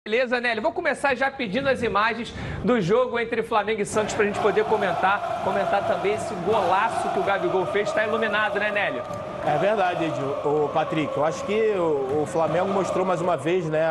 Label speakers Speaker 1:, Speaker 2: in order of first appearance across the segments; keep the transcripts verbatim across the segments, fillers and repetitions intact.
Speaker 1: Beleza, Nélio? Vou começar já pedindo as imagens do jogo entre Flamengo e Santos para a gente poder comentar. Comentar também esse golaço que o Gabigol fez. Está iluminado, né, Nélio?
Speaker 2: É verdade, Edil. O Patrick, eu acho que o Flamengo mostrou mais uma vez, né,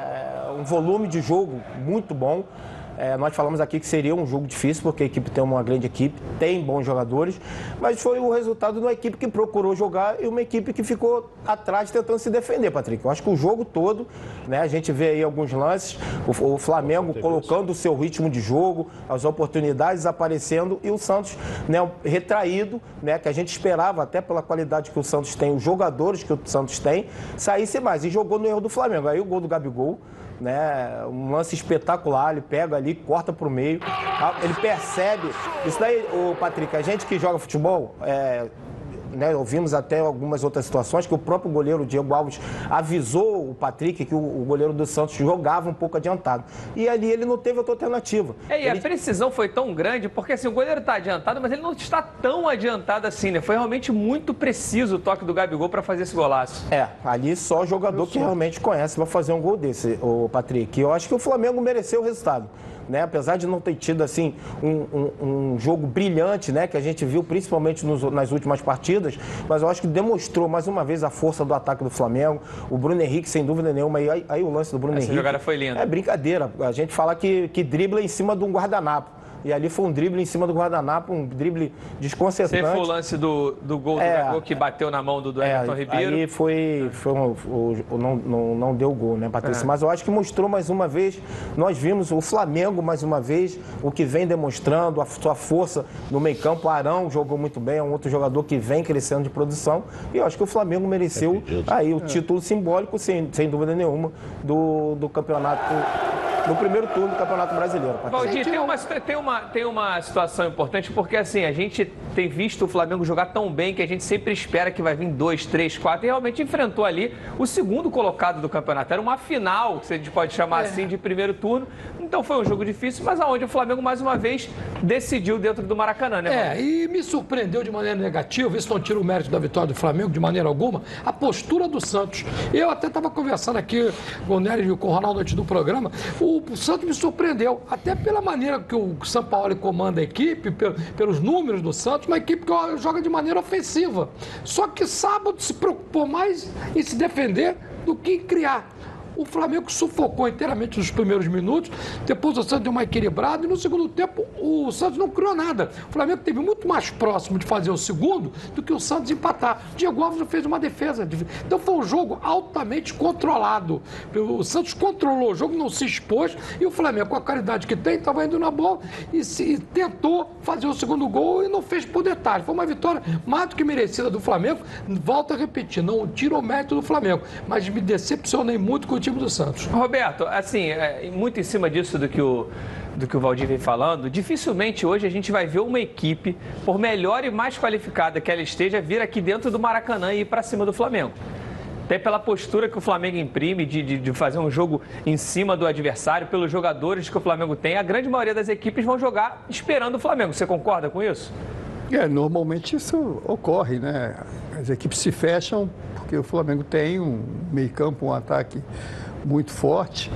Speaker 2: um volume de jogo muito bom. É, nós falamos aqui que seria um jogo difícil, porque a equipe tem uma grande equipe, tem bons jogadores, mas foi o resultado de uma equipe que procurou jogar e uma equipe que ficou atrás tentando se defender, Patrick. Eu acho que o jogo todo, né, a gente vê aí alguns lances, o, o Flamengo colocando o seu ritmo de jogo, as oportunidades aparecendo e o Santos, né, retraído, né, que a gente esperava, até pela qualidade que o Santos tem, os jogadores que o Santos tem, saísse mais e jogou no erro do Flamengo. Aí o gol do Gabigol, né, um lance espetacular, ele pega ali, corta para o meio, ele percebe, isso daí, o Patrick, a gente que joga futebol, é, né, ouvimos até algumas outras situações que o próprio goleiro Diego Alves avisou o Patrick que o, o goleiro do Santos jogava um pouco adiantado, e ali ele não teve outra alternativa.
Speaker 1: É, e
Speaker 2: ele...
Speaker 1: a precisão foi tão grande, porque assim, o goleiro está adiantado, mas ele não está tão adiantado assim, né? Foi realmente muito preciso o toque do Gabigol para fazer esse golaço.
Speaker 2: É, ali só jogador que realmente conhece vai fazer um gol desse, o Patrick. Eu acho que o Flamengo mereceu o resultado, né? Apesar de não ter tido assim um, um, um jogo brilhante, né, que a gente viu principalmente nos, nas últimas partidas, mas eu acho que demonstrou mais uma vez a força do ataque do Flamengo. O Bruno Henrique, sem dúvida nenhuma, e aí, aí o lance do Bruno
Speaker 1: Essa
Speaker 2: Henrique.
Speaker 1: jogada foi linda.
Speaker 2: É brincadeira. A gente fala que, que dribla em cima de um guardanapo. E ali foi um drible em cima do guardanapo, um drible desconcertante.
Speaker 1: Você foi o lance do, do gol do
Speaker 2: é,
Speaker 1: Gabigol que bateu na mão do, do Everton
Speaker 2: é,
Speaker 1: Ribeiro.
Speaker 2: Aí foi, foi um, o, o, não, não, não deu gol, né, Patrícia? É. Mas eu acho que mostrou mais uma vez, nós vimos o Flamengo mais uma vez, o que vem demonstrando, a sua força no meio campo. O Arão jogou muito bem, é um outro jogador que vem crescendo de produção. E eu acho que o Flamengo mereceu é aí o título simbólico, sem, sem dúvida nenhuma, do, do campeonato... no primeiro turno do Campeonato Brasileiro.
Speaker 1: Valdir, tem uma, tem, uma, tem uma situação importante, porque assim, a gente tem visto o Flamengo jogar tão bem que a gente sempre espera que vai vir dois, três, quatro, e realmente enfrentou ali o segundo colocado do campeonato. Era uma final, que a gente pode chamar é. assim, de primeiro turno. Então foi um jogo difícil, mas aonde o Flamengo, mais uma vez, decidiu dentro do Maracanã, né,
Speaker 3: É, e me surpreendeu de maneira negativa, isso não tira o mérito da vitória do Flamengo de maneira alguma, a postura do Santos. Eu até estava conversando aqui com o Nery e com o Ronaldo antes do programa, o O Santos me surpreendeu, até pela maneira que o Sampaoli comanda a equipe, pelos números do Santos, uma equipe que joga de maneira ofensiva. Só que sábado se preocupou mais em se defender do que em criar. O Flamengo sufocou inteiramente nos primeiros minutos, depois o Santos deu uma equilibrada e no segundo tempo o Santos não criou nada. O Flamengo esteve muito mais próximo de fazer o segundo do que o Santos empatar. Diego Alves fez uma defesa. Então foi um jogo altamente controlado. O Santos controlou o jogo, não se expôs e o Flamengo, com a qualidade que tem, estava indo na bola e, se, e tentou fazer o segundo gol e não fez por detalhe. Foi uma vitória mais do que merecida do Flamengo. Volto a repetir, não tiro o mérito do Flamengo, mas me decepcionei muito com o time do Santos.
Speaker 1: Roberto, assim, é, muito em cima disso do que o do que o Valdir vem falando, dificilmente hoje a gente vai ver uma equipe, por melhor e mais qualificada que ela esteja, vir aqui dentro do Maracanã e ir para cima do Flamengo. Até pela postura que o Flamengo imprime de, de, de fazer um jogo em cima do adversário, pelos jogadores que o Flamengo tem, a grande maioria das equipes vão jogar esperando o Flamengo. Você concorda com isso?
Speaker 4: É, normalmente isso ocorre, né? As equipes se fecham porque o Flamengo tem um meio-campo, um ataque muito forte,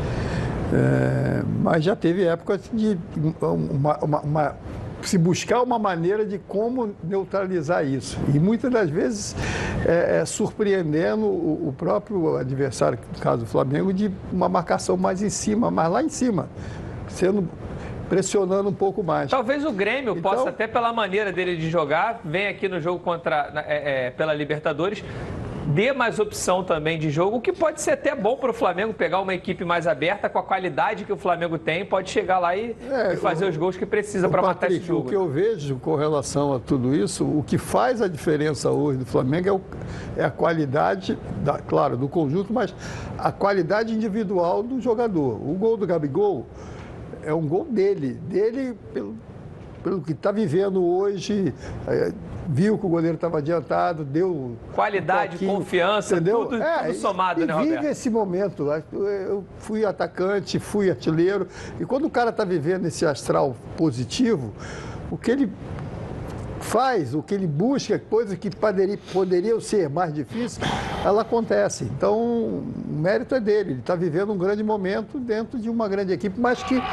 Speaker 4: é, mas já teve épocas de uma, uma, uma, se buscar uma maneira de como neutralizar isso. E muitas das vezes é, é, surpreendendo o, o próprio adversário, no caso do Flamengo, de uma marcação mais em cima, mais lá em cima, sendo... pressionando um pouco mais.
Speaker 1: Talvez o Grêmio
Speaker 4: então,
Speaker 1: possa, até pela maneira dele de jogar, vem aqui no jogo contra, é, é, pela Libertadores, dê mais opção também de jogo, o que pode ser até bom para o Flamengo pegar uma equipe mais aberta, com a qualidade que o Flamengo tem, pode chegar lá e, é, e fazer o, os gols que precisa para matar esse jogo.
Speaker 4: O que eu vejo com relação a tudo isso, o que faz a diferença hoje do Flamengo é, o, é a qualidade, da, claro, do conjunto, mas a qualidade individual do jogador. O gol do Gabigol é um gol dele, dele pelo, pelo que está vivendo hoje, é, viu que o goleiro estava adiantado, deu...
Speaker 1: Qualidade, um confiança,
Speaker 4: entendeu?
Speaker 1: tudo,
Speaker 4: é,
Speaker 1: tudo somado,
Speaker 4: e,
Speaker 1: né,
Speaker 4: e
Speaker 1: Roberto?
Speaker 4: vive esse momento. Eu fui atacante, fui artilheiro, e quando o cara está vivendo esse astral positivo, o que ele faz, o que ele busca, coisas que poderia, poderiam ser mais difíceis, ela acontece. Então, o mérito é dele. Ele está vivendo um grande momento dentro de uma grande equipe, mas que,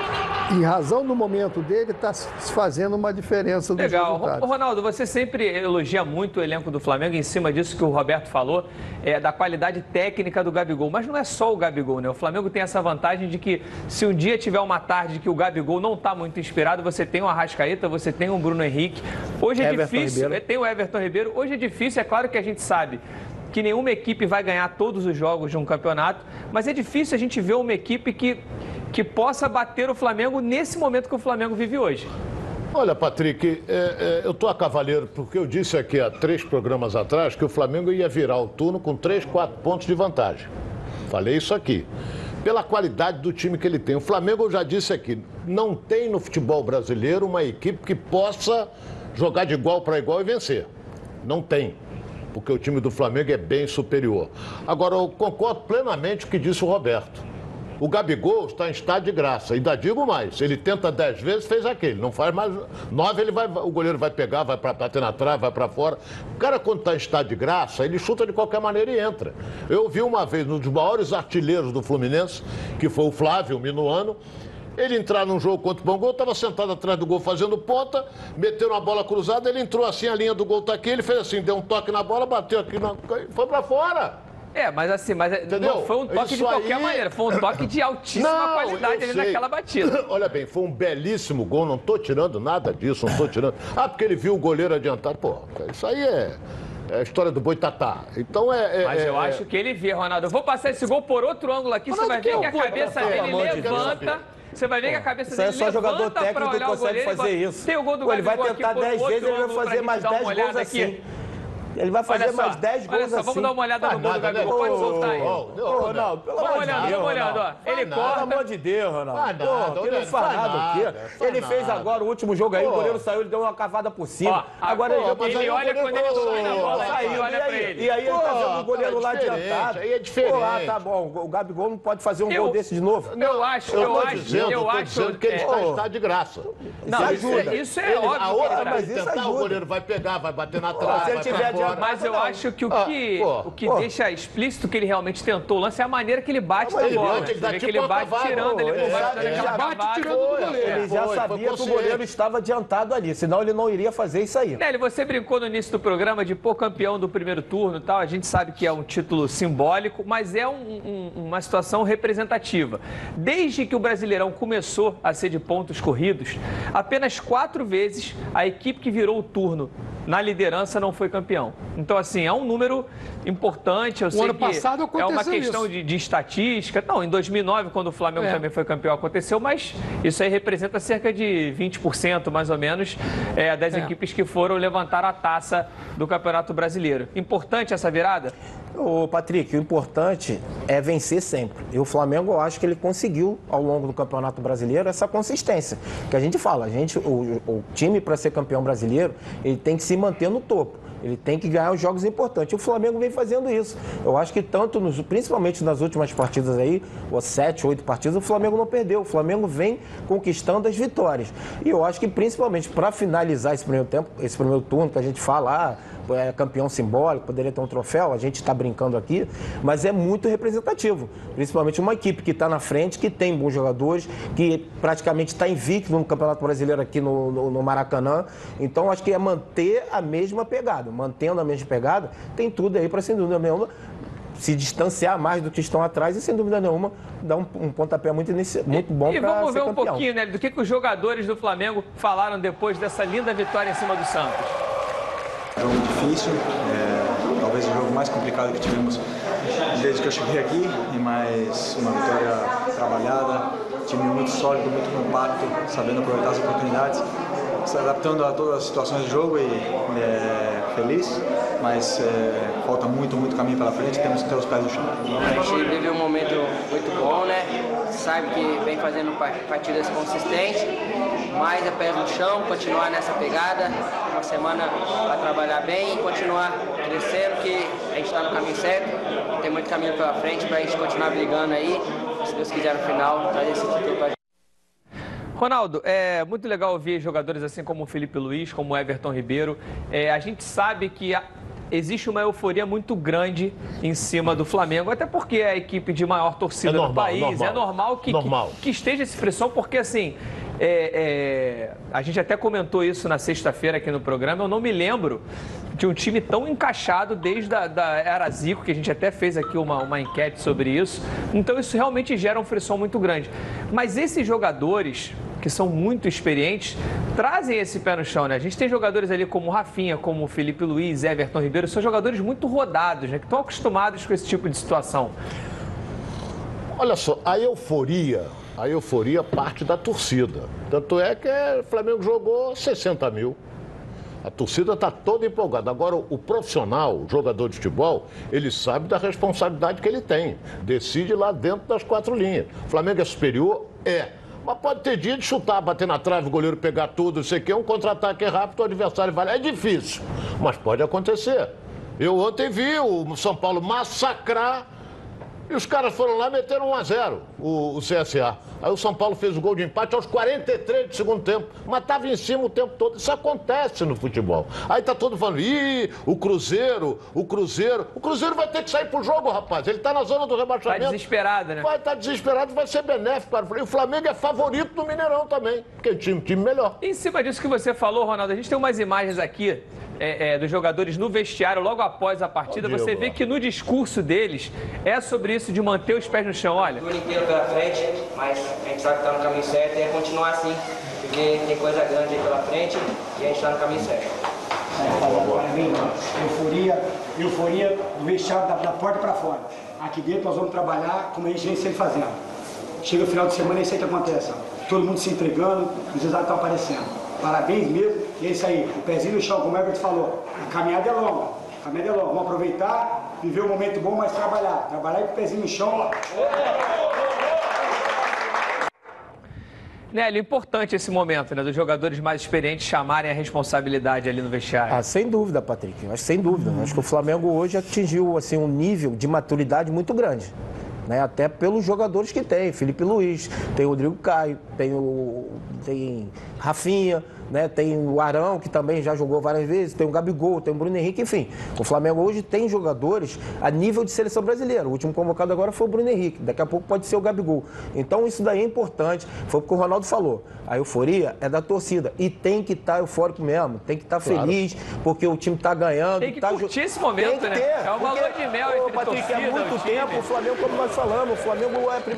Speaker 4: em razão do momento dele, está fazendo uma diferença nos
Speaker 1: Legal.
Speaker 4: resultados.
Speaker 1: Ronaldo, você sempre elogia muito o elenco do Flamengo, em cima disso que o Roberto falou, é, da qualidade técnica do Gabigol. Mas não é só o Gabigol, né? O Flamengo tem essa vantagem de que, se um dia tiver uma tarde que o Gabigol não está muito inspirado, você tem o Arrascaeta, você tem o Bruno Henrique. Hoje é
Speaker 2: Everton
Speaker 1: difícil,
Speaker 2: Ribeiro.
Speaker 1: tem o Everton Ribeiro. Hoje é difícil, é claro que a gente sabe que nenhuma equipe vai ganhar todos os jogos de um campeonato, mas é difícil a gente ver uma equipe que, que possa bater o Flamengo nesse momento que o Flamengo vive hoje.
Speaker 5: Olha, Patrick, é, é, eu estou a cavaleiro porque eu disse aqui há três programas atrás que o Flamengo ia virar o turno com três, quatro pontos de vantagem. Falei isso aqui. Pela qualidade do time que ele tem. O Flamengo, eu já disse aqui, não tem no futebol brasileiro uma equipe que possa jogar de igual para igual e vencer. Não tem. Porque o time do Flamengo é bem superior. Agora, eu concordo plenamente com o que disse o Roberto. O Gabigol está em estado de graça. Ainda digo mais, ele tenta dez vezes, fez aquele. Não faz mais nove, ele vai, o goleiro vai pegar, vai para bater na trave, vai para fora. O cara, quando está em estado de graça, ele chuta de qualquer maneira e entra. Eu vi uma vez, um dos maiores artilheiros do Fluminense, que foi o Flávio Minuano, ele entrar num jogo contra o Bangu, estava sentado atrás do gol fazendo ponta, meteu uma bola cruzada, ele entrou assim, a linha do gol está aqui, ele fez assim, deu um toque na bola, bateu aqui, na... foi para fora.
Speaker 1: É, mas assim, mas não foi um toque
Speaker 5: Isso
Speaker 1: de qualquer
Speaker 5: aí...
Speaker 1: maneira, foi um toque de altíssima
Speaker 5: não,
Speaker 1: qualidade ali
Speaker 5: sei.
Speaker 1: naquela batida.
Speaker 5: Olha bem, foi um belíssimo gol, não estou tirando nada disso, não estou tirando. Ah, porque ele viu o goleiro adiantado. Pô, isso aí é, é a história do Boitatá. Então é... é
Speaker 1: Mas eu
Speaker 5: é,
Speaker 1: acho que ele vê, Ronaldo. Eu vou passar esse gol por outro ângulo aqui,
Speaker 5: Ronaldo,
Speaker 1: você vai ver
Speaker 5: que
Speaker 1: que
Speaker 5: é
Speaker 1: a
Speaker 5: o
Speaker 1: cabeça
Speaker 5: Boitatá?
Speaker 1: dele
Speaker 2: Pelo amor de Deus.
Speaker 1: levanta... Você vai ver que a cabeça
Speaker 2: Isso aí
Speaker 1: dele
Speaker 2: é só jogador
Speaker 1: levanta pra
Speaker 2: técnico que
Speaker 1: olhar o
Speaker 2: consegue
Speaker 1: goleiro.
Speaker 2: fazer
Speaker 1: Ele
Speaker 2: isso.
Speaker 1: Tem o gol do
Speaker 2: Pô, ele vai
Speaker 1: Gabigol
Speaker 2: tentar
Speaker 1: aqui, por
Speaker 2: dez
Speaker 1: outro
Speaker 2: vezes, ele vai
Speaker 1: ângulo pra
Speaker 2: fazer
Speaker 1: gente
Speaker 2: mais
Speaker 1: dar uma
Speaker 2: dez
Speaker 1: olhada
Speaker 2: gols
Speaker 1: aqui.
Speaker 2: assim. Ele vai fazer
Speaker 1: Olha só,
Speaker 2: mais dez
Speaker 1: olha
Speaker 2: gols
Speaker 1: só,
Speaker 2: assim.
Speaker 1: vamos dar uma olhada no gol do Gabigol.
Speaker 5: né?
Speaker 1: Pode soltar aí.
Speaker 5: Ô,
Speaker 2: Ô, Ronaldo, pelo
Speaker 1: Vamos
Speaker 2: amor de
Speaker 1: olhando,
Speaker 2: Deus,
Speaker 1: vamos olhando, ó.
Speaker 2: Ronaldo.
Speaker 1: Ele
Speaker 2: Pelo
Speaker 1: corta.
Speaker 2: amor de Deus, Ronaldo.
Speaker 5: Faz nada,
Speaker 2: Pô, que não
Speaker 5: Ronaldo,
Speaker 2: faz
Speaker 5: faz
Speaker 2: nada
Speaker 5: nada,
Speaker 2: aqui.
Speaker 5: faz
Speaker 2: Ele fez
Speaker 5: nada.
Speaker 2: agora o último jogo aí, o
Speaker 5: Pô.
Speaker 2: goleiro saiu, ele deu uma cavada por cima.
Speaker 1: Ó,
Speaker 2: Agora
Speaker 1: pô,
Speaker 2: ele
Speaker 5: mas
Speaker 1: ele
Speaker 5: aí o
Speaker 1: olha
Speaker 5: goleiro-
Speaker 1: quando ele sai na
Speaker 5: Pô,
Speaker 1: bola,
Speaker 2: Aí,
Speaker 1: aí olha
Speaker 2: e
Speaker 1: pra
Speaker 2: aí,
Speaker 1: ele.
Speaker 2: E aí ele tá
Speaker 5: Pô,
Speaker 2: vendo o goleiro
Speaker 5: cara,
Speaker 2: lá
Speaker 5: é diferente,
Speaker 2: adiantado.
Speaker 5: aí é diferente.
Speaker 2: Pô, ah, tá bom. O Gabigol não pode fazer um
Speaker 1: Eu-
Speaker 2: gol desse de novo.
Speaker 1: Eu acho,
Speaker 5: Eu
Speaker 1: eu
Speaker 5: estou
Speaker 1: acho,
Speaker 5: dizendo,
Speaker 1: eu
Speaker 5: tô
Speaker 1: acho...
Speaker 5: dizendo que ele
Speaker 1: é,
Speaker 5: está em
Speaker 2: Ô.
Speaker 5: estado de graça.
Speaker 1: Não,
Speaker 2: Isso
Speaker 1: isso,
Speaker 2: ajuda.
Speaker 1: isso é
Speaker 5: Ele-
Speaker 1: óbvio.
Speaker 5: a
Speaker 1: que
Speaker 5: outra,
Speaker 1: ele tá.
Speaker 2: mas
Speaker 5: ele
Speaker 2: isso
Speaker 5: tentar,
Speaker 2: ajuda.
Speaker 5: o goleiro vai pegar, vai bater na
Speaker 2: se
Speaker 5: trave,
Speaker 2: ele
Speaker 5: vai
Speaker 2: tiver
Speaker 5: pra
Speaker 2: adiantado,
Speaker 5: fora.
Speaker 1: Mas eu
Speaker 2: Não.
Speaker 1: acho que o
Speaker 5: Ah,
Speaker 1: que,
Speaker 5: pô,
Speaker 1: o que
Speaker 2: pô.
Speaker 1: deixa explícito que ele realmente tentou o lance é a maneira que ele bate
Speaker 5: Não, mas
Speaker 1: na
Speaker 5: ele
Speaker 1: bola.
Speaker 5: bate, ele
Speaker 1: Você
Speaker 5: dá
Speaker 1: vê que
Speaker 5: tipo
Speaker 1: ele
Speaker 5: uma
Speaker 1: bate
Speaker 5: cavada,
Speaker 1: tirando, ele
Speaker 2: pô,
Speaker 1: não
Speaker 2: ele
Speaker 1: bate
Speaker 2: já-
Speaker 1: dando
Speaker 2: ele
Speaker 1: aquela
Speaker 2: já
Speaker 3: bate
Speaker 1: cavada.
Speaker 3: tirando do goleiro.
Speaker 2: Ele já
Speaker 5: Foi, foi
Speaker 2: sabia que o
Speaker 5: consciente.
Speaker 2: goleiro estava adiantado ali, senão ele não iria fazer isso aí.
Speaker 1: Nelly, você brincou no início do programa de pô, campeão do primeiro turno e tal. A gente sabe que é um título simbólico, mas é um- um- uma situação representativa. Desde que o Brasileirão começou a ser de pontos corridos, apenas quatro vezes a equipe que virou o turno na liderança não foi campeão. Então, assim, é um número importante. Eu sei
Speaker 3: ano
Speaker 1: que
Speaker 3: passado
Speaker 1: é uma
Speaker 3: aconteceu
Speaker 1: questão
Speaker 3: isso.
Speaker 1: de, de estatística. Não, em dois mil e nove, quando o Flamengo
Speaker 3: É.
Speaker 1: também foi campeão, aconteceu, mas isso aí representa cerca de vinte por cento, mais ou menos, é, das
Speaker 3: É.
Speaker 1: equipes que foram levantar a taça do Campeonato Brasileiro. Importante essa virada?
Speaker 2: Ô, Patrick, o importante é vencer sempre. E o Flamengo, eu acho que ele conseguiu, ao longo do Campeonato Brasileiro, essa consistência. Que a gente fala, a gente, o, o time, para ser campeão brasileiro, ele tem que se manter no topo. Ele tem que ganhar os jogos importantes. E o Flamengo vem fazendo isso. Eu acho que tanto, nos, principalmente nas últimas partidas aí, ou sete, oito partidas, o Flamengo não perdeu. O Flamengo vem conquistando as vitórias. E eu acho que, principalmente, para finalizar esse primeiro tempo, esse primeiro turno que a gente fala, ah, é campeão simbólico, poderia ter um troféu, a gente está brincando aqui, mas é muito representativo. Principalmente uma equipe que está na frente, que tem bons jogadores, que praticamente está invicto no Campeonato Brasileiro aqui no, no, no Maracanã. Então, acho que é manter a mesma pegada. Mantendo a mesma pegada, tem tudo aí para, sem dúvida nenhuma, se distanciar mais do que estão atrás e, sem dúvida nenhuma, dar um, um pontapé muito, inici... muito bom
Speaker 1: E
Speaker 2: para ser
Speaker 1: vamos ver um
Speaker 2: campeão.
Speaker 1: pouquinho, né, do que, que os jogadores do Flamengo falaram depois dessa linda vitória em cima do Santos.
Speaker 6: Jogo difícil, é, talvez o jogo mais complicado que tivemos desde que eu cheguei aqui, e mais uma vitória trabalhada, time muito sólido, muito compacto, sabendo aproveitar as oportunidades, se adaptando a todas as situações do jogo e é, feliz, mas é, falta muito, muito caminho pela frente, temos que ter os pés no chão.
Speaker 7: A gente vive um momento muito bom, né? Sabe que vem fazendo partidas consistentes, mas é pés no chão, continuar nessa pegada, uma semana para trabalhar bem e continuar crescendo, que a gente está no caminho certo, tem muito caminho pela frente para a gente continuar brigando aí, se Deus quiser no final, trazer esse título para a gente.
Speaker 1: Ronaldo, é muito legal ouvir jogadores assim como o Felipe Luiz, como o Everton Ribeiro. É, a gente sabe que a, existe uma euforia muito grande em cima do Flamengo, até porque é a equipe de maior torcida é normal, do país. Normal. É normal que, normal. Que, que esteja essa pressão, porque assim, é, é, a gente até comentou isso na sexta-feira aqui no programa, eu não me lembro de um time tão encaixado desde a da era Zico, que a gente até fez aqui uma, uma enquete sobre isso. Então isso realmente gera um frisson muito grande. Mas esses jogadores, que são muito experientes, trazem esse pé no chão, né? A gente tem jogadores ali como o Rafinha, como o Felipe Luiz, Everton Ribeiro, são jogadores muito rodados, né? Que estão acostumados com esse tipo de situação.
Speaker 5: Olha só, a euforia, a euforia parte da torcida. Tanto é que o Flamengo jogou sessenta mil. A torcida está toda empolgada. Agora, o profissional, o jogador de futebol, ele sabe da responsabilidade que ele tem. Decide lá dentro das quatro linhas. O Flamengo é superior? É. Mas pode ter dia de chutar, bater na trave, o goleiro pegar tudo, não sei o quê, um contra-ataque rápido, o adversário vai lá. É difícil, mas pode acontecer. Eu ontem vi o São Paulo massacrar e os caras foram lá e meteram um a zero, o, o C S A. Aí o São Paulo fez o gol de empate aos quarenta e três do segundo tempo, mas estava em cima o tempo todo. Isso acontece no futebol. Aí tá todo falando, ih, o Cruzeiro, o Cruzeiro. O Cruzeiro vai ter que sair pro jogo, rapaz. Ele tá na zona do rebaixamento.
Speaker 1: Tá desesperado, né?
Speaker 5: Vai estar tá desesperado, vai ser benéfico para o Flamengo. O Flamengo é favorito do Mineirão também, porque é time, time melhor.
Speaker 1: Em cima disso que você falou, Ronaldo, a gente tem umas imagens aqui é, é, dos jogadores no vestiário logo após a partida. Diego, você vê que no discurso deles é sobre isso de manter os pés no chão. Olha.
Speaker 7: O inteiro pela frente, mas a gente sabe que está no caminho certo e é continuar assim, porque tem coisa grande aí pela frente e a gente está no caminho certo.
Speaker 8: Euforia, euforia do vestiário da, da porta para fora. Aqui dentro nós vamos trabalhar como a gente vem sempre fazendo. Chega o final de semana e é isso aí que acontece. Ó. Todo mundo se entregando, os resultados estão aparecendo. Parabéns mesmo, e é isso aí, o pezinho no chão, como o Everton falou. A caminhada é longa, a caminhada é longa. Vamos aproveitar, viver um momento bom, mas trabalhar. Trabalhar com o pezinho no chão.
Speaker 1: Nélio, importante esse momento, né? Dos jogadores mais experientes chamarem a responsabilidade ali no vestiário.
Speaker 2: Ah, sem dúvida, Patrick. Acho, sem dúvida. Acho que o Flamengo hoje atingiu assim, um nível de maturidade muito grande. Né? Até pelos jogadores que tem. Felipe Luiz, tem o Rodrigo Caio, tem o tem Rafinha, né? Tem o Arão, que também já jogou várias vezes, tem o Gabigol, tem o Bruno Henrique, enfim. O Flamengo hoje tem jogadores a nível de seleção brasileira. O último convocado agora foi o Bruno Henrique, daqui a pouco pode ser o Gabigol. Então isso daí é importante, foi o que o Ronaldo falou. A euforia é da torcida e tem que estar tá eufórico mesmo, tem que estar tá claro. feliz, porque o time está ganhando.
Speaker 1: Tem que
Speaker 2: tá
Speaker 1: curtir esse momento, né?
Speaker 2: Ter,
Speaker 1: é uma lua de mel
Speaker 2: porque,
Speaker 1: entre
Speaker 2: Patrick,
Speaker 1: torcida,
Speaker 2: é muito tempo, o Flamengo, como nós falamos, o Flamengo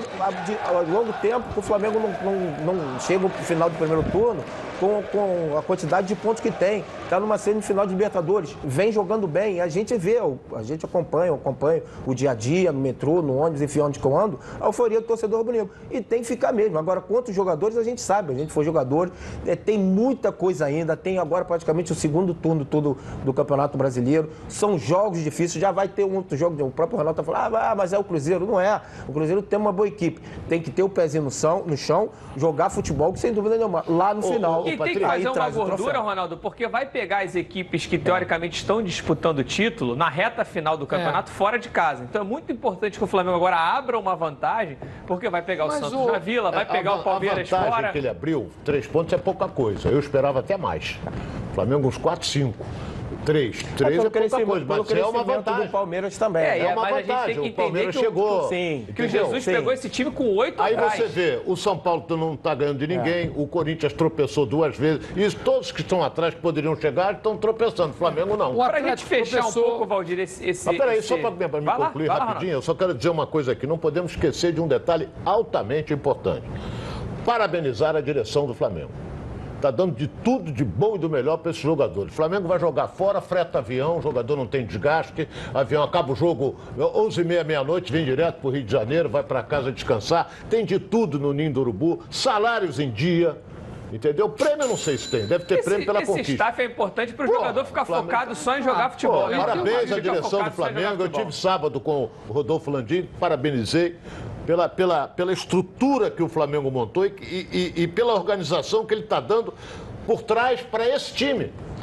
Speaker 2: é há longo tempo que o Flamengo não, não, não chega pro final do primeiro turno com, com a quantidade de pontos que tem. Está numa semifinal de Libertadores, vem jogando bem, a gente vê, a gente acompanha, acompanha o dia a dia, no metrô, no ônibus, enfim, onde que eu ando, a euforia do torcedor rubro-negro. E tem que ficar mesmo. Agora, quantos jogadores a gente sabe, a gente foi jogador, é, tem muita coisa ainda, tem agora praticamente o segundo turno todo do Campeonato Brasileiro, são jogos difíceis, já vai ter um outro jogo, o próprio Ronaldo está falando, ah, mas é o Cruzeiro, não é. O Cruzeiro tem uma boa equipe, tem que ter o pezinho no chão, no chão jogar futebol, que sem dúvida nenhuma, lá no
Speaker 1: o,
Speaker 2: final.
Speaker 1: O, e tem que fazer uma gordura, Ronaldo, porque vai pegar as equipes que teoricamente estão disputando o título na reta final do campeonato é. fora de casa. Então é muito importante que o Flamengo agora abra uma vantagem, porque vai pegar o Mas Santos o... na Vila, vai pegar a, o Palmeiras
Speaker 5: a vantagem
Speaker 1: fora.
Speaker 5: Que ele abriu, três pontos é pouca coisa. Eu esperava até mais. O Flamengo uns quatro, cinco. Três. Três é, é pouca coisa, mas é uma vantagem.
Speaker 2: Do Palmeiras também.
Speaker 1: É,
Speaker 5: é uma
Speaker 1: mas
Speaker 5: vantagem.
Speaker 1: A gente tem que
Speaker 5: o Palmeiras
Speaker 1: que
Speaker 5: chegou.
Speaker 1: O, sim, que o Jesus sim. pegou esse time com oito
Speaker 5: Aí
Speaker 1: atrás.
Speaker 5: você vê, o São Paulo não está ganhando de ninguém, é. o Corinthians tropeçou duas vezes, e todos que estão atrás que poderiam chegar estão tropeçando. O Flamengo não.
Speaker 1: Para a gente fechar tropeçou... um pouco, Valdir, esse... esse
Speaker 5: mas peraí,
Speaker 1: esse...
Speaker 5: só para me concluir lá, rapidinho, lá, eu só quero dizer uma coisa aqui, não podemos esquecer de um detalhe altamente importante. Parabenizar a direção do Flamengo. Está dando de tudo de bom e do melhor para esses jogadores. O Flamengo vai jogar fora, freta avião, o jogador não tem desgaste, avião acaba o jogo onze e meia, meia-noite, vem direto para o Rio de Janeiro, vai para casa descansar. Tem de tudo no Ninho do Urubu, salários em dia. Entendeu? Prêmio eu não sei se tem, deve ter
Speaker 1: esse,
Speaker 5: prêmio pela
Speaker 1: esse
Speaker 5: conquista.
Speaker 1: Esse staff é importante para o jogador ficar Flamengo... focado só em jogar futebol.
Speaker 5: Pô, parabéns à direção do Flamengo, eu tive sábado com o Rodolfo Landim, parabenizei pela, pela, pela estrutura que o Flamengo montou e, e, e pela organização que ele está dando por trás para esse time.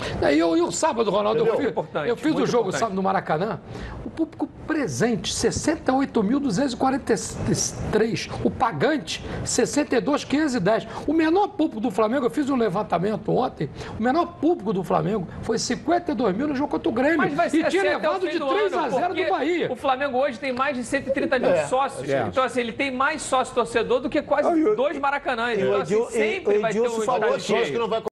Speaker 3: E eu, eu sábado, Ronaldo, eu fiz,
Speaker 1: importante,
Speaker 3: eu fiz o
Speaker 1: muito
Speaker 3: jogo
Speaker 1: importante.
Speaker 3: sábado no Maracanã, o público presente, sessenta e oito mil duzentos e quarenta e três, o pagante, sessenta e dois mil quinhentos e dez. O menor público do Flamengo, eu fiz um levantamento ontem, o menor público do Flamengo foi cinquenta e dois mil no jogo contra o Grêmio.
Speaker 1: Mas vai ser
Speaker 3: e tinha
Speaker 1: assim até o
Speaker 3: levado
Speaker 1: fim
Speaker 3: de
Speaker 1: do
Speaker 3: três
Speaker 1: ano,
Speaker 3: a zero
Speaker 1: porque
Speaker 3: do Bahia.
Speaker 1: O Flamengo hoje tem mais de cento e trinta mil sócios.
Speaker 2: é.
Speaker 1: Então, assim, ele tem mais sócio torcedor do que quase
Speaker 2: Ah, e o-
Speaker 1: dois Maracanãs.
Speaker 2: e o
Speaker 1: Então, assim,
Speaker 2: Edil- e-
Speaker 1: sempre
Speaker 2: o
Speaker 1: vai ter
Speaker 2: Edilson
Speaker 1: um
Speaker 2: falou
Speaker 1: estádio
Speaker 5: Só que
Speaker 1: cheio.
Speaker 5: não vai